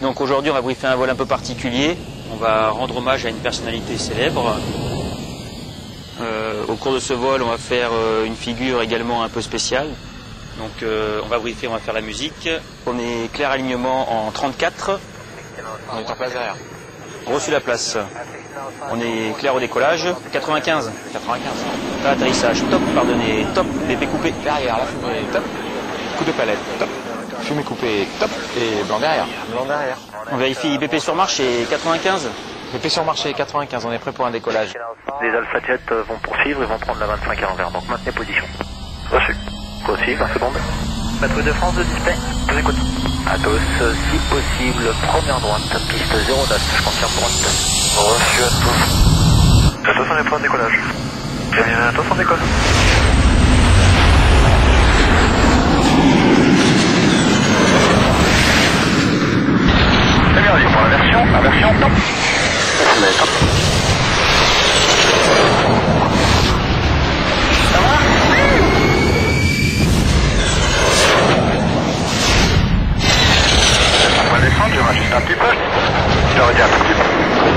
Donc aujourd'hui, on va briefer un vol un peu particulier. On va rendre hommage à une personnalité célèbre. Au cours de ce vol, on va faire une figure également un peu spéciale. Donc on va briefer, on va faire la musique. On est clair alignement en 34. On est en place derrière. Reçu la place. On est clair au décollage. 95. 95. Pas atterrissage. Top, pardonnez. Top. BP coupé. Derrière, la fumée, top. Coup de palette, top. Fumée coupée, top. Et blanc derrière. Blanc derrière. On vérifie BP sur marche et 95. BP sur marché, 95. On est prêt pour un décollage. Les Alpha Jet vont poursuivre et vont prendre la 25 à l'envers, donc maintenez position. Reçu. Aussi, 20 secondes. Patrouille de France de display, je vous écoute. Atos, si possible, première droite, piste 09, je confirme pour un reçu Atos. Atos, on est prêt en décollage. Bienvenue à Atos, on décolle. C'est bien, pour la version top. C'est top. Ça va? On va descendre, je m'ajuste un petit peu. Je te redis un tout petit peu.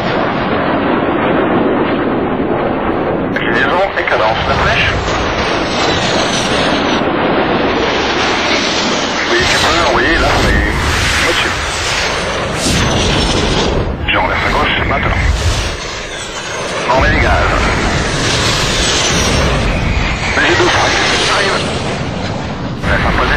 Inclinaison et cadence de flèche. Oui, tu peux envoyer là, mais au-dessus. Je renverse à gauche maintenant. On met les gaz. Mais j'ai 12 freins. Arrive. On laisse un peu